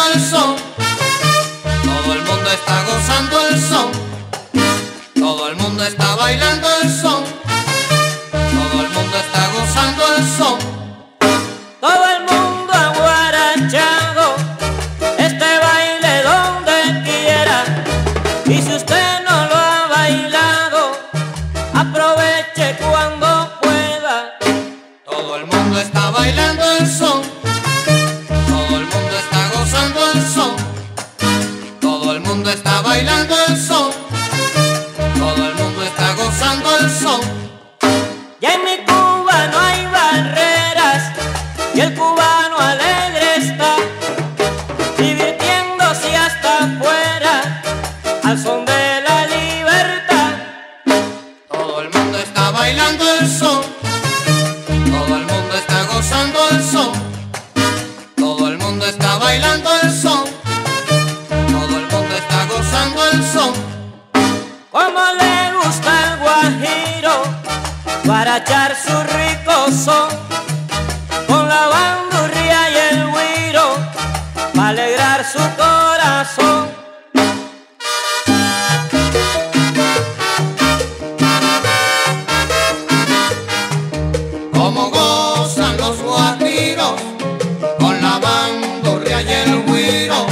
el son. Todo el mundo está gozando el son. Todo el mundo está bailando el son. Todo el mundo está gozando el son. Todo el mundo aguarachado, este baile donde quiera. Y si usted no lo ha bailado, aproveche cuando pueda. Todo el mundo está bailando el son. Todo el mundo está gozando el son. Todo el mundo está bailando el son. Todo el mundo está gozando el son. Ya en mi Cuba no hay barreras y el cubano alegre está, divirtiéndose hasta afuera al son de la libertad. Todo el mundo está bailando el son. Todo el mundo está gozando el son. Todo el mundo está bailando el son. Todo el mundo está gozando el son. Como le gusta el guajiro guarachar su rico son, con la bandurria y el güiro para alegrar su corazón. Como gozan los guajiros con la bandurria y el güiro.